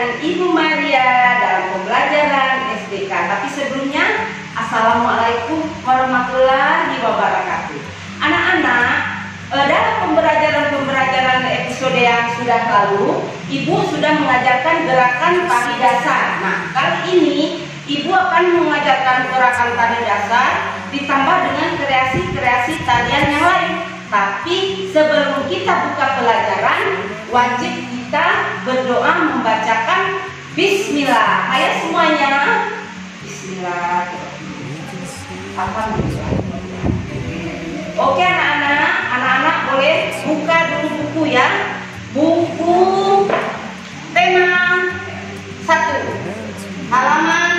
dengan Ibu Maria dalam pembelajaran SBK. Tapi sebelumnya, Assalamualaikum warahmatullahi wabarakatuh. Anak-anak, dalam pembelajaran episode yang sudah lalu, Ibu sudah mengajarkan gerakan tari dasar. Nah, kali ini Ibu akan mengajarkan gerakan tari dasar ditambah dengan kreasi-kreasi tarian yang lain. Tapi sebelum kita buka pelajaran, wajib kita berdoa membacakan Bismillah. Ayo semuanya, Bismillah. Oke anak-anak boleh buka dulu buku ya. Buku tema 1 halaman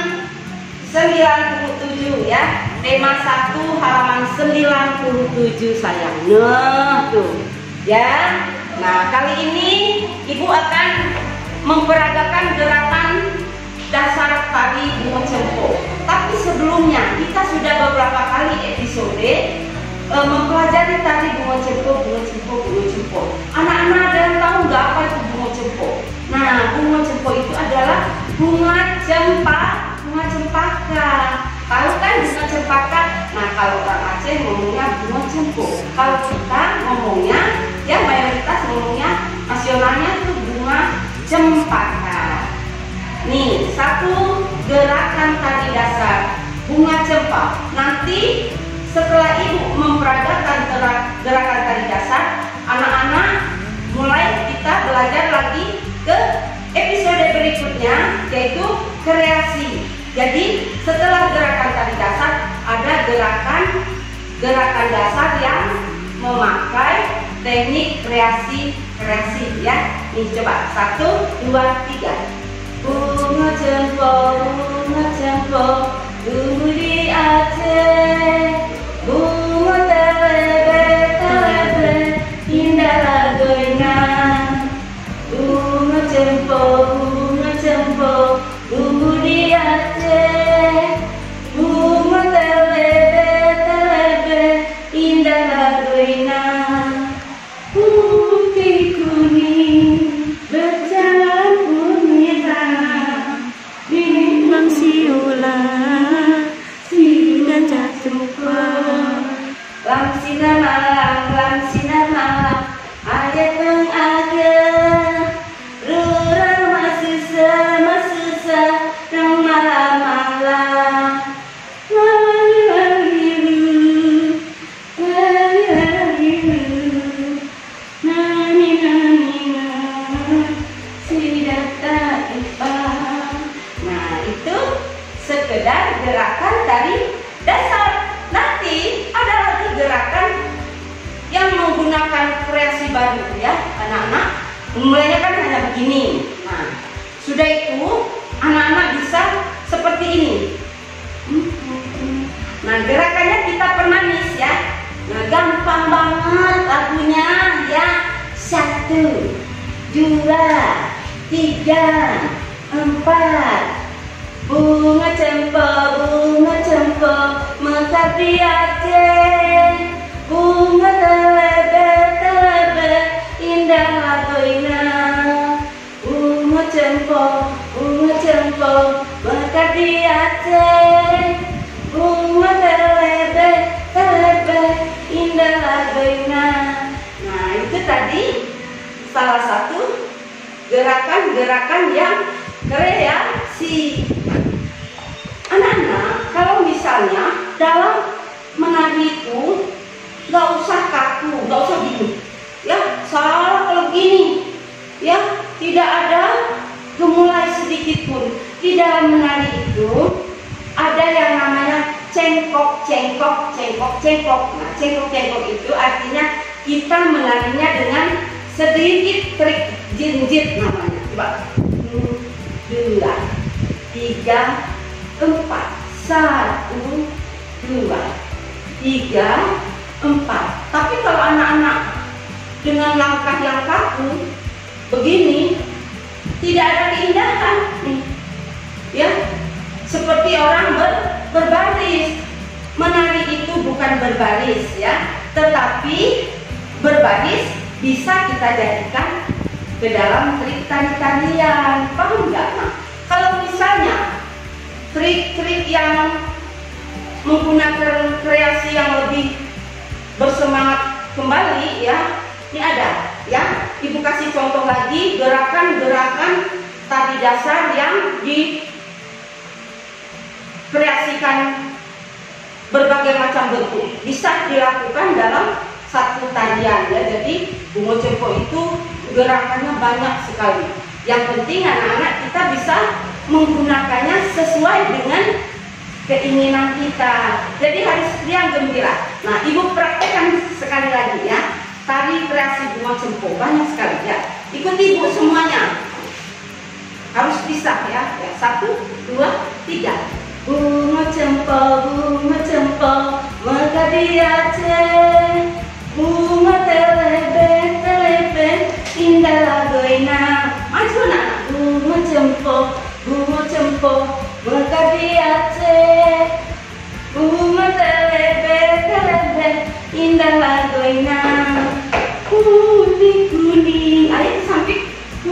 97 ya. Tema 1 halaman 97 sayang. Nah tuh ya. Nah kali ini Ibu akan memperagakan gerakan dasar tari bunga cempo. Tapi sebelumnya kita sudah beberapa kali episode mempelajari tari bunga cempo. Anak-anak ada yang tahu nggak apa itu bunga cempo? Nah, bunga cempo itu adalah bunga cempaka. Tahu kan bunga cempaka? Nah, kalau orang Aceh ngomongnya bunga cempo. Kalau kita ngomongnya, ya mayoritas ngomongnya nasionalnya itu bunga cempaka. Nih, satu gerakan tari dasar bunga cempa. Nanti setelah Ibu memperagakan gerakan tari dasar, anak-anak mulai kita belajar lagi ke episode berikutnya, yaitu kreasi. Jadi setelah gerakan tari dasar ada gerakan dasar yang memakai teknik kreasi ya. Nih coba 1, 2, 3. Bunga cempo, tumbuh di Aceh. Bunga telebe, indah lagunya. Bunga cempo, tumbuh di Aceh. Bunga telebe, indah lagunya. Putih kuning bercampur merah, bintang siula dan catupa. Langsina malam, ayat mengaga. Rurang masusa, rang malam. Nah, itu sekedar gerakan tari dasar. Nanti ada lagi gerakan yang menggunakan kreasi baru ya anak-anak. Mulainya kan hanya begini. Nah, sudah itu anak-anak bisa seperti ini. Nah, gerakannya kita permanis ya. Nah, gampang banget lagunya ya. 1, 2, 3, 4. Bunga cempo, mekar di Aceh. Bunga telebe, indah lagunya. Bunga cempo, mekar di Aceh. Bunga telebe, indah lagunya. Nah, itu tadi salah satu gerakan-gerakan yang kreasi. Anak-anak, kalau misalnya dalam menari itu nggak usah kaku, nggak usah gini, ya salah kalau gini, ya tidak ada gemulai sedikit pun. Di dalam menari itu ada yang namanya cengkok. Nah, cengkok itu artinya kita menarinya dengan sedikit trik jinjit namanya. Coba 2, 3, 4. 1, 2, 3, 4. Tapi kalau anak-anak dengan langkah yang kaku begini, tidak ada keindahan nih. Ya, seperti orang berbaris. Menari itu bukan berbaris ya, tetapi berbaris bisa kita jadikan ke dalam trik tari-tarian. Paham nggak? Nah, kalau misalnya trik-trik yang menggunakan kreasi yang lebih bersemangat kembali ya, ini ada ya. Ibu kasih contoh lagi gerakan-gerakan tari dasar yang dikreasikan berbagai macam bentuk, bisa dilakukan dalam satu tarian ya. Jadi bungo cempo itu gerakannya banyak sekali. Yang penting anak-anak kita bisa menggunakannya sesuai dengan keinginan kita. Jadi hari yang gembira. Nah, ibu praktekkan sekali lagi ya. Tari kreasi bungo cempo banyak sekali ya. Ikuti ibu semuanya. Harus bisa ya. 1, 2, 3. Bungo cempo, mekar di Aceh. Bunga telebe, indah lagoina. Maju nak. Bungo cempo, mekar di Aceh. Bunga telebe, indah lagoina. Kuning, ayo sampai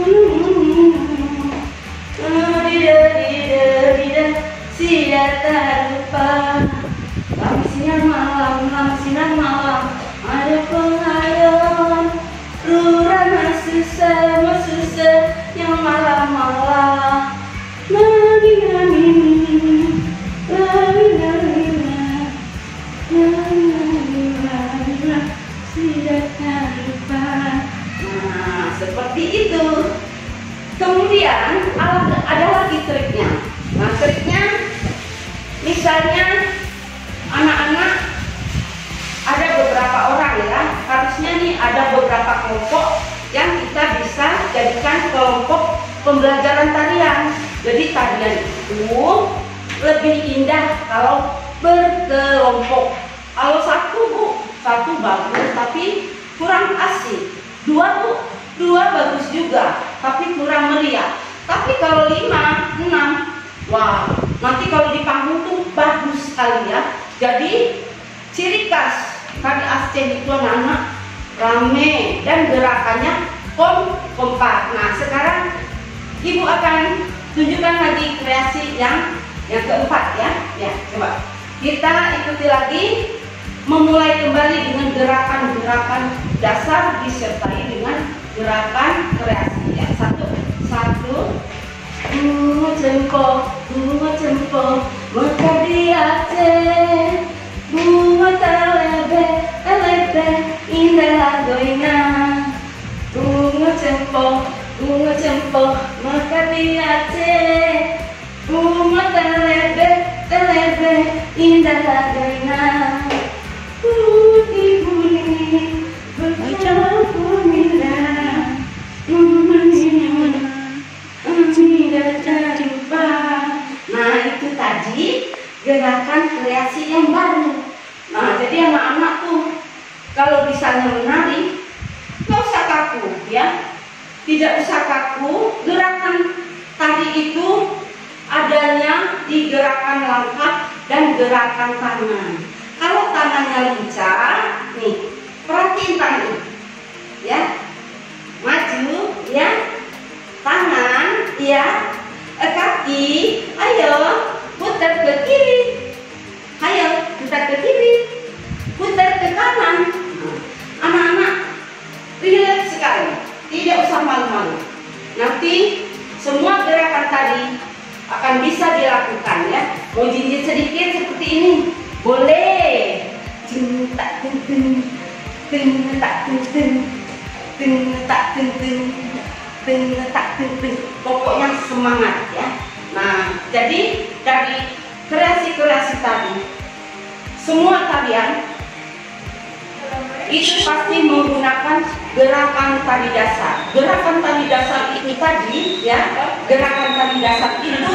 sidat tarupa. Lam sinar malam, ada pengayun. Rura masuse yang malam-malam. Sidat tarupa. Nah, seperti itu. Kemudian ada lagi triknya. Nah, triknya misalnya anak-anak ada beberapa orang ya, harusnya nih ada beberapa kelompok yang kita bisa jadikan kelompok pembelajaran tarian. Jadi tarian itu lebih indah kalau berkelompok. Kalau satu bagus tapi kurang asik. Dua bagus juga tapi kurang meriah. Tapi kalau 5, 6, wah, nanti kalau di panggung tuh bagus sekali ya. Jadi ciri khas tari Aceh itu anak-anak rame dan gerakannya kompak. Nah, sekarang ibu akan tunjukkan lagi kreasi yang keempat ya. Ya, coba kita ikuti lagi, memulai kembali dengan gerakan-gerakan dasar disertai dengan gerakan kreasi ya. Satu. Bungo cempo, mekar di Aceh. Bungo telebe, indah lagoina. Bungo cempo, mekar di Aceh. Bungo telebe, indah lagoina. Putih kuning, bercampur indah. Nah, itu tadi gerakan kreasi yang baru. Nah, jadi anak-anak tuh kalau misalnya menari nggak usah kaku ya, tidak usah kaku. Gerakan tadi itu adanya di gerakan langkah dan gerakan tangan. Kalau tangannya lincah, nih perhatiin tangan ya, maju ya, tangan ya, kaki, ayo putar ke kiri, ayo putar ke kiri, putar ke kanan. Anak-anak relax sekali, tidak usah malu-malu. Nanti semua gerakan tadi akan bisa dilakukan ya. Mau jinjit sedikit seperti ini boleh. Tak pokoknya semangat ya. Nah, jadi dari kreasi-kreasi tadi, semua tarian itu pasti menggunakan gerakan tari dasar. Gerakan tari dasar itu tadi ya, gerakan tari dasar itu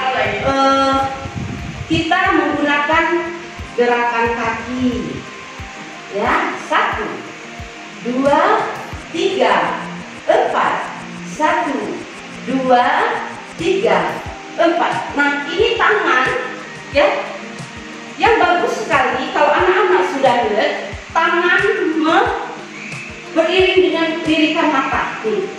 kita menggunakan gerakan kaki ya. 1, 2, 3, 4. 1, 2, 3, 4. Nah, ini tangan ya, yang bagus sekali kalau anak-anak sudah lihat tangan beriring dengan lirikan mata nih.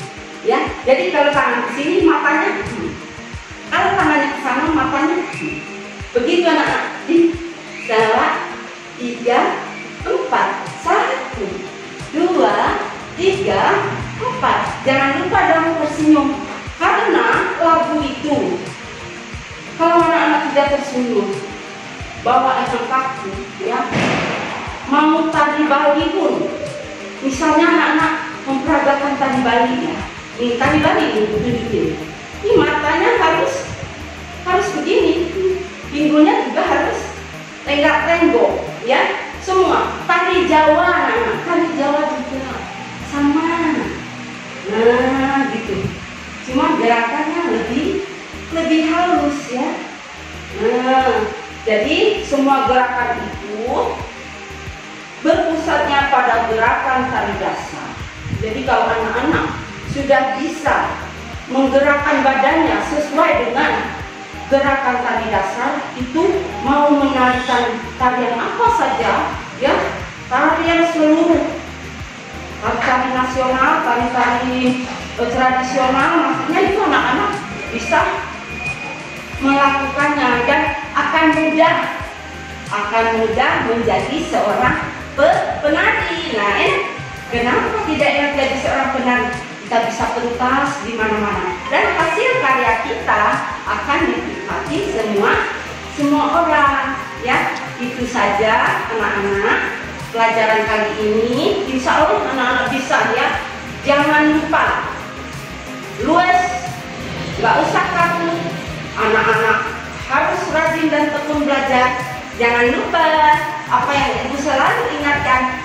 ya. Jadi kalau tangan ke sini matanya, kalau tangannya ke sana matanya. Begitu anak-anak. Salah 3, 4, 1, 2, 3, 4. Jangan lupa dong tersenyum, karena lagu itu kalau anak-anak tidak tersenyum, bawa efek kaku, ya. Mau tari Bali pun, misalnya anak-anak memperagakan tari Bali, ya. Ini tari Bali ini, ini matanya harus begini, pinggulnya juga harus tenggak-tenggok, ya. Semua tari Jawa, anak-anak, tari Jawa juga sama. Nah, gitu. Cuma gerakannya lebih halus, ya. Nah, jadi semua gerakan itu berpusatnya pada gerakan tari dasar. Jadi kalau anak-anak sudah bisa menggerakkan badannya sesuai dengan gerakan tari dasar, itu mau menarikan tarian apa saja, ya, tarian seluruh, tari nasional, tari tradisional, maksudnya itu anak-anak bisa melakukannya dan akan mudah menjadi seorang penari. Nah, kenapa tidak ya jadi seorang penari? Kita bisa pentas di mana-mana dan hasil karya kita akan dinikmati semua orang, ya. Itu saja anak-anak pelajaran kali ini. Insya Allah anak-anak bisa, ya. Jangan lupa luas, nggak usah kaku. Anak-anak harus rajin dan tekun belajar. Jangan lupa apa yang ibu selalu ingatkan,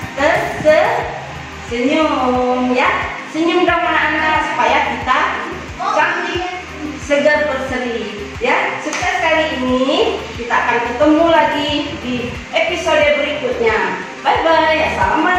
tersenyum, ya. Senyum dong anak-anak supaya kita cantik, segar berseri, ya. Sukses kali ini. Kita akan ketemu lagi di episode berikutnya. Bye bye. Assalamualaikum.